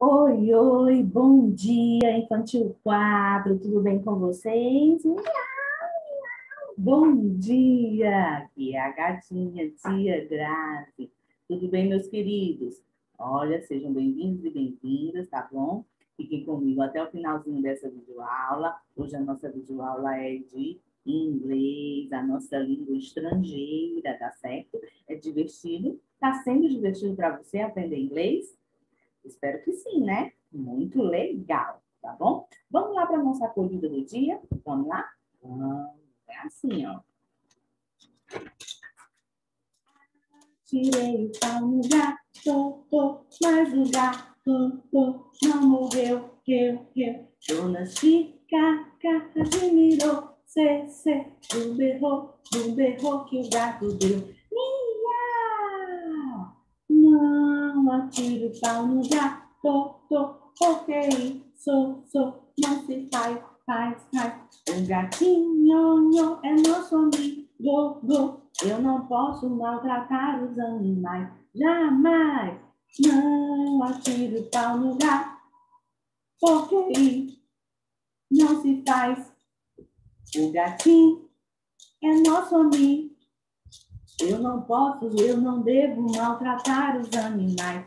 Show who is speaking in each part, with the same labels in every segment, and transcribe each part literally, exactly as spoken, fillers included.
Speaker 1: Oi, oi, bom dia, Infantil quatro, tudo bem com vocês? Bom dia, aqui é a gatinha, tia Grazi. Tudo bem, meus queridos? Olha, sejam bem-vindos e bem-vindas, tá bom? Fiquem comigo até o finalzinho dessa videoaula. Hoje a nossa videoaula é de inglês, a nossa língua estrangeira, tá certo? É divertido? Tá sendo divertido para você aprender inglês? Espero que sim, né? Muito legal, tá bom? Vamos lá para a nossa corrida do dia? Vamos lá? Vamos. É assim, ó. Tirei o pau no gato, tô, mas o gato tô, não morreu, que, que. Dona Chica, admirou, cê, cê, um berrou, um berrou que o gato deu. Miau! Não atire o pau no gato, tô, porque isso, sou, não se faz, faz, faz. O gatinho é nosso amigo, go. Eu não posso maltratar os animais, jamais. Não atire o pau no gato, porque não se faz. O gatinho é nosso amigo. Eu não posso, eu não devo maltratar os animais,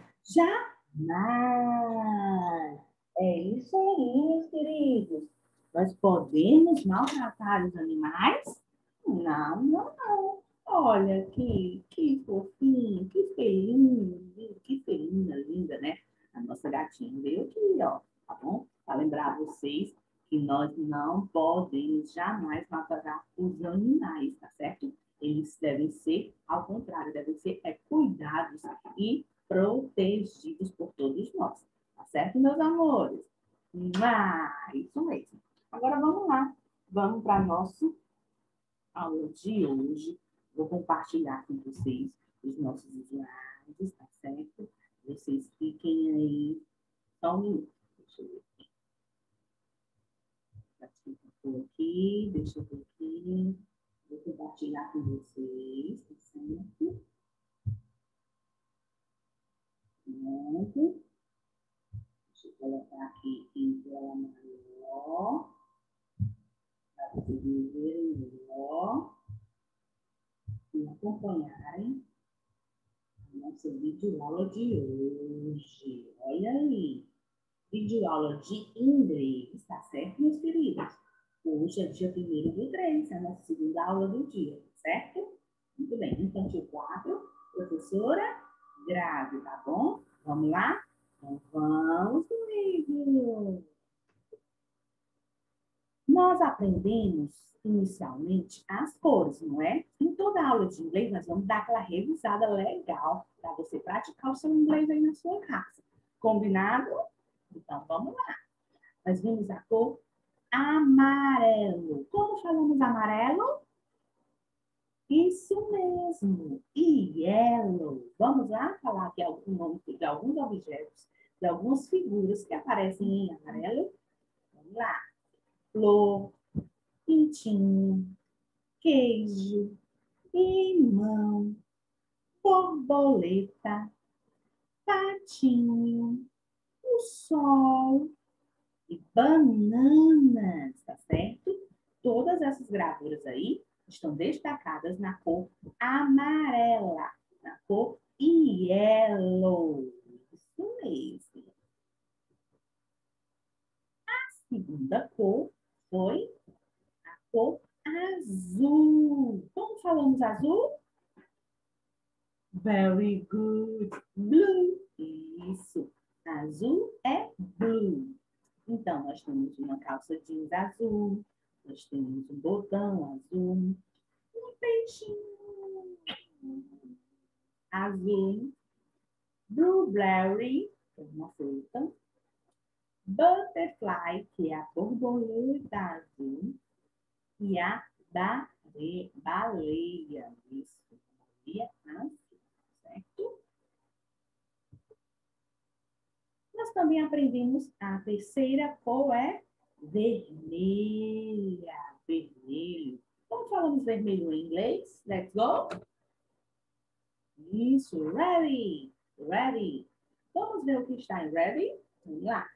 Speaker 1: jamais. É isso aí, meus queridos. Nós podemos maltratar os animais? Não, não, não. Olha que, que fofinho, que felinho, que felina linda, né? A nossa gatinha veio aqui, ó, tá bom? Para lembrar vocês que nós não podemos jamais maltratar os animais, tá certo? Eles devem ser, ao contrário, devem ser é, cuidados e protegidos por todos nós, tá certo, meus amores? Ah, isso mesmo. Agora vamos lá, vamos para nosso aula de hoje. Vou compartilhar com vocês os nossos slides, tá certo? Vocês fiquem aí só um minuto. Deixa eu ver aqui. aqui, deixa eu ver aqui. Vou compartilhar com vocês, tá certo? Pronto. Deixa eu colocar aqui em tela maior, para vocês me verem melhor e acompanharem nossa videoaula de hoje. Olha aí. Videoaula de inglês, tá certo, meus queridos? Hoje é dia primeiro do três, é a nossa segunda aula do dia, certo? Muito bem. Infantil quatro, professora Grazi, tá bom? Vamos lá? Então, vamos comigo. Nós aprendemos inicialmente as cores, não é? Em toda aula de inglês, nós vamos dar aquela revisada legal para você praticar o seu inglês aí na sua casa. Combinado? Então, vamos lá. Nós vimos a cor amarelo. Como falamos amarelo? Isso mesmo. Yellow. Vamos lá falar aqui o nome de alguns objetos, de algumas figuras que aparecem em amarelo? Vamos lá. Flor, pintinho, queijo, limão, borboleta, patinho, o sol e bananas, tá certo? Todas essas gravuras aí estão destacadas na cor amarela, na cor yellow. Isso mesmo. A segunda cor foi a cor azul. Como falamos azul? Very good. Blue. Isso. Azul é blue. Então, nós temos uma calça jeans azul, nós temos um botão azul, um peixinho azul, blueberry, que é uma fruta, butterfly, que é a borboleta azul, e a baleia, baleia, isso, baleia azul, certo? Nós também aprendemos a terceira cor é vermelha, vermelho. Como falamos vermelho em inglês? Let's go! Isso, ready, ready. Vamos ver o que está em ready? Vamos lá.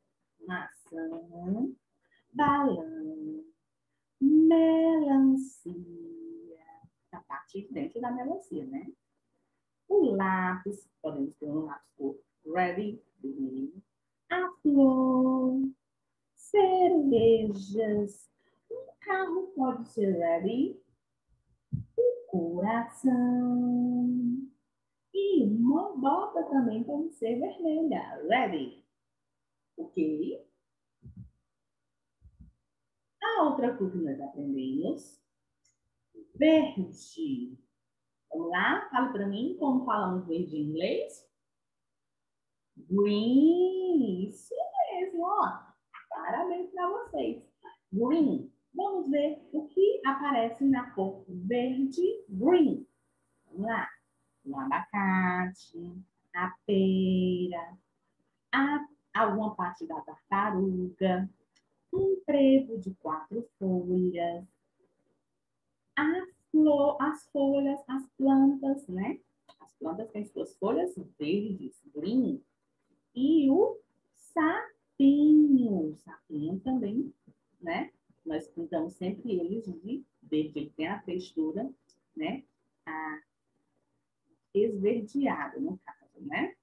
Speaker 1: Maçã, balão, melancia. A parte de dentro da melancia, né? O lápis, podemos ter um lápis por ready, vermelho. A flor, cerejas. Um carro pode ser ready. O coração. E uma bota também pode ser vermelha. Ready. Ok? A outra cor que nós aprendemos. Verde. Vamos lá? Fala para mim como falamos verde em inglês. Green. Isso mesmo, ó. Parabéns para vocês. Green. Vamos ver o que aparece na cor verde, green. Vamos lá. O abacate, a pera, a, alguma parte da tartaruga, um trevo de quatro folhas, a flor, as folhas, as plantas, né? As plantas têm suas folhas verdes, green. E o sapinho. O sapinho também, né? Nós pintamos sempre eles de verde. Ele tem a textura, né? A esverdeada, no caso, né?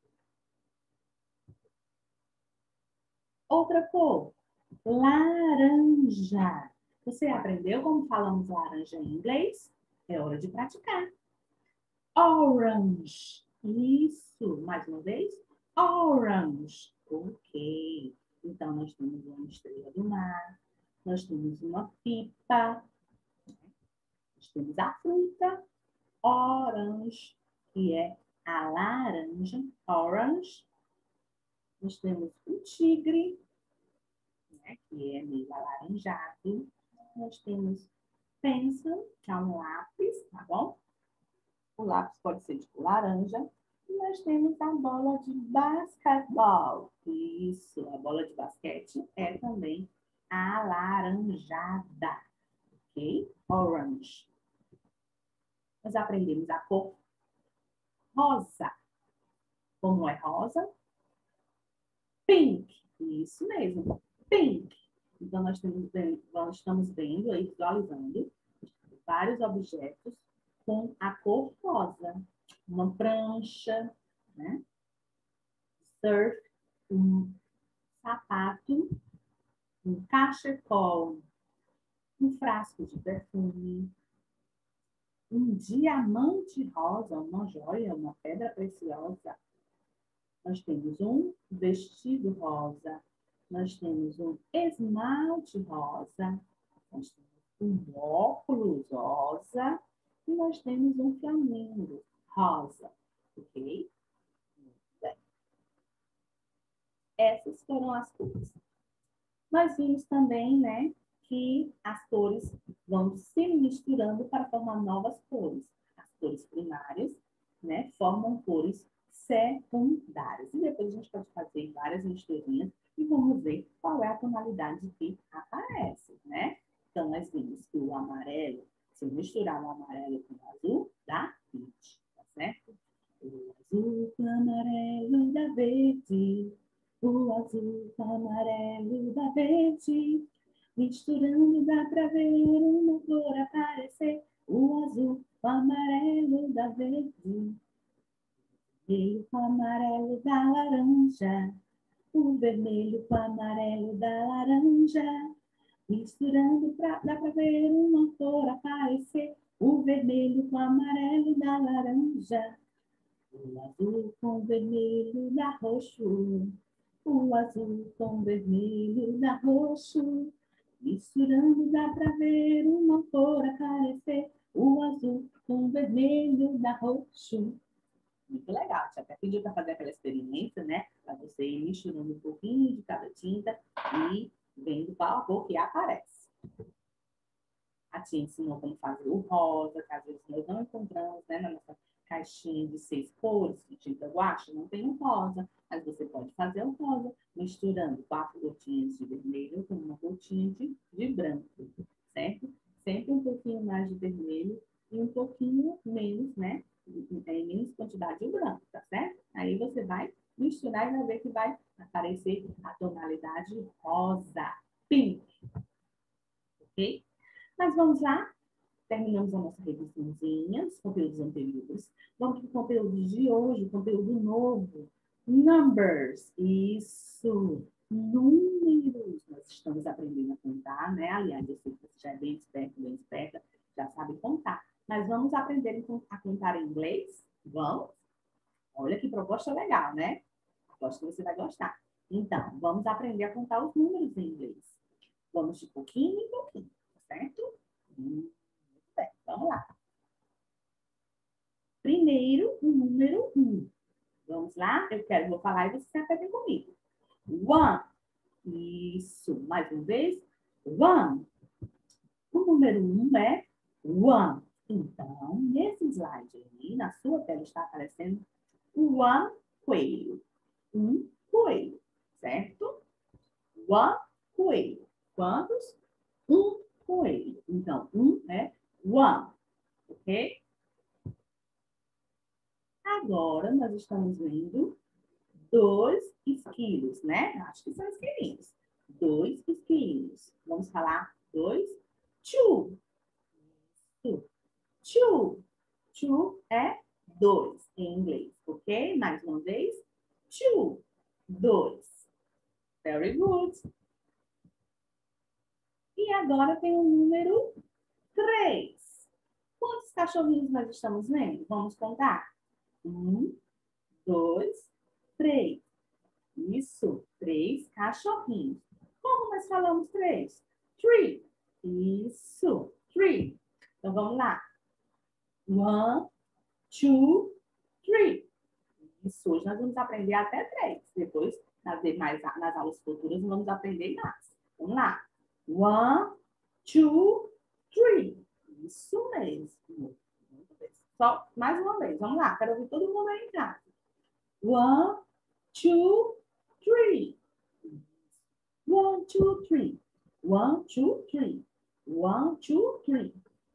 Speaker 1: Outra cor, laranja. Você aprendeu como falamos laranja em inglês? É hora de praticar. Orange. Isso. Mais uma vez. Orange. Ok. Então, nós temos uma estrela do mar. Nós temos uma pipa. Nós temos a fruta. Orange, que é a laranja. Orange. Nós temos o tigre, né, que é meio alaranjado. Nós temos pencil, que é um lápis, tá bom? O lápis pode ser de laranja. E nós temos a bola de basquetebol. Isso, a bola de basquete é também alaranjada, ok? Orange. Nós aprendemos a cor rosa. Como é rosa? Pink. Isso mesmo, pink. Então, nós, temos, nós estamos vendo aí, visualizando vários objetos com a cor rosa. Uma prancha, né? Surf, um sapato, um cachecol, um frasco de perfume, um diamante rosa, uma joia, uma pedra preciosa. Nós temos um vestido rosa, nós temos um esmalte rosa, nós temos um óculos rosa e nós temos um flamingo rosa, ok? Bem, essas foram as cores. Nós vimos também, né, que as cores vão se misturando para formar novas cores. As cores primárias, né, formam cores secundárias. E depois a gente pode fazer várias misturinhas e vamos ver qual é a tonalidade que aparece, né? Então, nós vimos que o amarelo, se eu misturar o amarelo com o azul, dá verde, tá certo? O azul com o amarelo dá verde. O azul com o amarelo dá verde. Misturando dá pra ver uma cor aparecer. O azul com o amarelo dá verde. Vermelho com amarelo da laranja, o vermelho com amarelo da laranja, misturando pra, dá para ver uma cor aparecer, o vermelho com amarelo da laranja, o azul com vermelho da roxo, o azul com vermelho da roxo, misturando dá para ver uma cor aparecer, o azul com vermelho da roxo. Muito legal. Você até pediu para fazer aquela experiência, né? Para você ir misturando um pouquinho de cada tinta e vendo qual a cor que aparece. A tia ensinou como fazer o rosa, que às vezes nós não encontramos, né? Na nossa caixinha de seis cores de tinta guache, não tem o rosa, mas você pode fazer o rosa misturando quatro gotinhas de vermelho com uma gotinha de, de branco, certo? Sempre um pouquinho mais de vermelho e um pouquinho menos, né? em menos quantidade de branco, tá certo? Aí você vai misturar e vai ver que vai aparecer a tonalidade rosa, pink, ok? Mas vamos lá, terminamos a nossa revisãozinha, os conteúdos anteriores. Vamos para o conteúdo de hoje, conteúdo novo. Numbers, isso, números. Nós estamos aprendendo a contar, né? Aliás, eu sei que você já é bem esperto, bem esperta, já sabe contar. Mas vamos aprender a contar em inglês? Vamos? Olha que proposta legal, né? Aposto que você vai gostar. Então, vamos aprender a contar os números em inglês. Vamos de pouquinho em pouquinho, certo? Muito bem, vamos lá. Primeiro, o número um. Vamos lá? Eu quero, vou falar e você repete comigo. One. Isso. Mais uma vez. One. O número um é one. Então, nesse slide aí, na sua tela está aparecendo one coelho. Um coelho, certo? One coelho. Quantos? Um coelho. Então, um é one, ok? Agora, nós estamos vendo dois esquilos, né? Acho que são esquilinhos. Dois esquilinhos. Vamos falar dois. Two. Two. Two. Two é dois em inglês, ok? Mais uma vez. Two. Dois. Very good. E agora tem o número três. Quantos cachorrinhos nós estamos vendo? Vamos contar? Um, dois, três. Isso, três cachorrinhos. Como nós falamos três? Three. Isso, three. Então vamos lá. One, two, three. Isso, hoje nós vamos aprender até três. Depois, nas, demais, nas aulas futuras, vamos aprender mais. Vamos lá. One, two, three. Isso mesmo. Só mais uma vez. Vamos lá. Quero ouvir todo mundo aí em casa. One, two, three. One, two, three. One, two, three. One, two, three.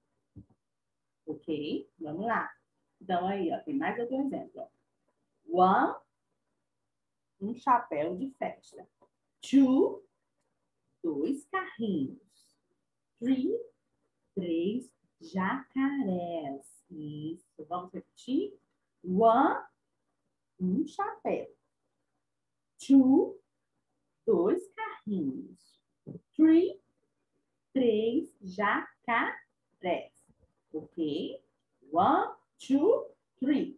Speaker 1: Ok? Vamos lá. Então, aí, ó, tem mais outro exemplo. One, um chapéu de festa. Two, dois carrinhos. Three, três jacarés. Isso. Vamos repetir? One, um chapéu. Two, dois carrinhos. Three, três jacarés. Ok? One, two, three.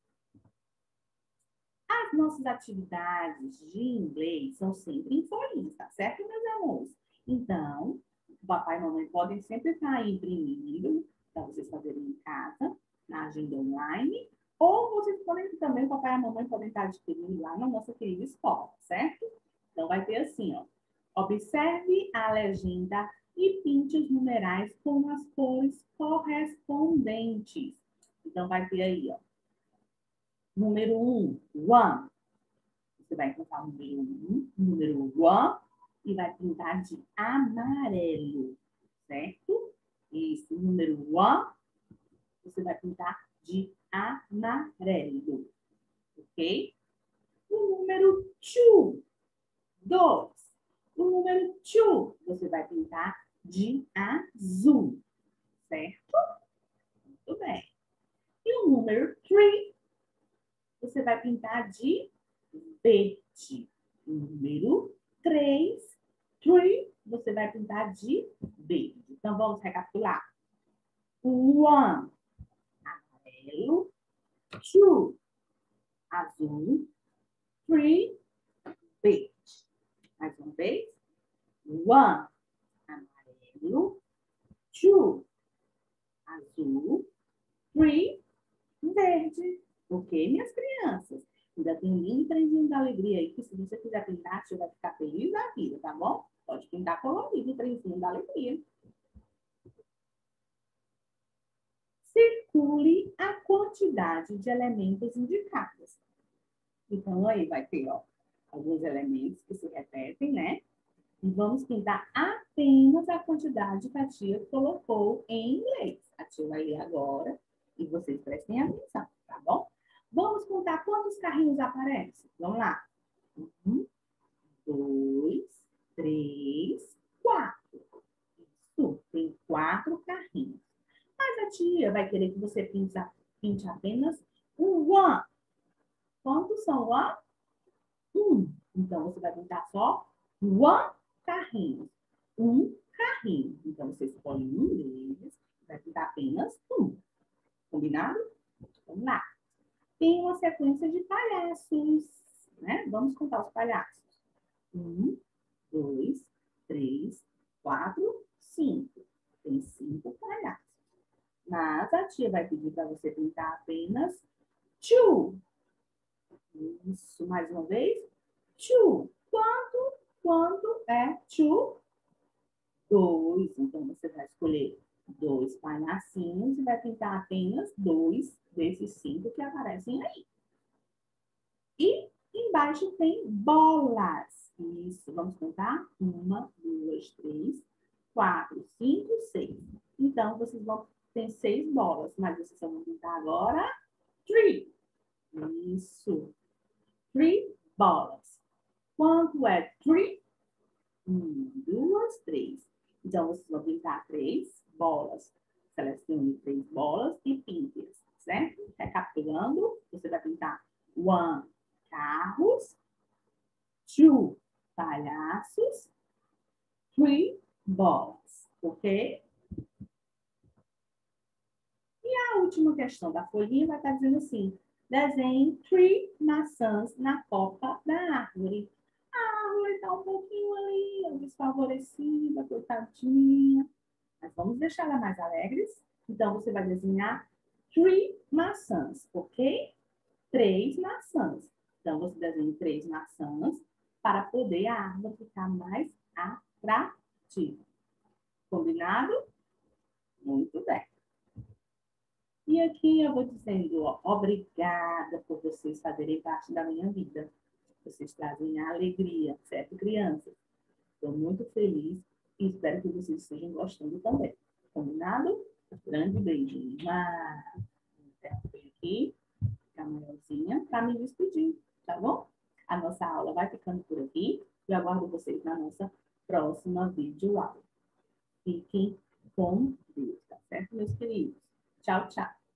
Speaker 1: As nossas atividades de inglês são sempre em folhinhas, tá certo, meus amores? Então, o papai e a mamãe podem sempre estar imprimindo para vocês fazerem em casa, na agenda online, ou vocês podem também, o papai e a mamãe podem estar adquirindo lá na nossa querida escola, certo? Então, vai ter assim, ó. Observe a legenda e pinte os numerais com as cores correspondentes. Então, vai ter aí, ó. Número um, one. Você vai pintar o número um, número one, e vai pintar de amarelo, certo? Esse número one, você vai pintar de amarelo, ok? O número two, dois. O número two, você vai pintar de azul, certo? Muito bem. E o número three, você vai pintar de verde. O número três, three, você vai pintar de verde. Então, vamos recapitular. One, amarelo. Two, azul. Three, verde. Mais uma vez. One, amarelo. Two, azul. Three, verde. Ok, minhas crianças? Ainda tem um lindo trenzinho da alegria aí, que se você quiser pintar, você vai ficar feliz da vida, tá bom? Pode pintar colorido o trenzinho da alegria. Circule a quantidade de elementos indicados. Então, aí vai ter, ó, alguns elementos que se repetem, né? E vamos pintar apenas a quantidade que a tia colocou em inglês. A tia vai ler agora E vocês prestem atenção, tá bom? Vamos contar quantos carrinhos aparecem. Vamos lá. Um, dois, três, quatro. Isso, tem quatro carrinhos. Mas a tia vai querer que você pinte, pinte apenas um one. Quantos são one? Um. Então, você vai pintar só one carrinho. Um carrinho. Então, você escolhe um deles, vai pintar apenas um. Combinado? Vamos lá. Tem uma sequência de palhaços, né? Vamos contar os palhaços. Um, dois, três, quatro, cinco. Tem cinco palhaços. Mas a tia vai pedir para você pintar apenas two. Isso, mais uma vez. Two. Quanto? Quanto é two? Dois. Então, você vai escolher dois palhacinhos e vai pintar apenas dois desses cinco que aparecem aí. E embaixo tem bolas. Isso, vamos contar? Uma, duas, três, quatro, cinco, seis. Então, vocês vão ter seis bolas, mas vocês vão pintar agora three. Isso. Three bolas. Quanto é three? Um, duas, três. Então, vocês vão pintar três bolas. Selecione três bolas e pinte, certo? Recapitulando, você vai pintar one, carros, two, palhaços, three, bolas, ok? E a última questão da folhinha vai estar dizendo assim, desenhe three maçãs na copa da árvore. A árvore está um pouquinho ali, desfavorecida, coitadinha. Mas vamos deixar ela mais alegres. Então, você vai desenhar three maçãs, ok? Três maçãs. Então, você desenha três maçãs para poder a árvore ficar mais atrativa. Combinado? Muito bem. E aqui eu vou dizendo, ó, obrigada por vocês fazerem parte da minha vida. Vocês trazem a alegria, certo, crianças? Estou muito feliz e espero que vocês estejam gostando também. Combinado? Grande beijinho. Aqui, ficar maiorzinha, para me despedir, tá bom? A nossa aula vai ficando por aqui e eu aguardo vocês na nossa próxima videoaula. Fiquem com Deus, tá certo, meus queridos? Tchau, tchau.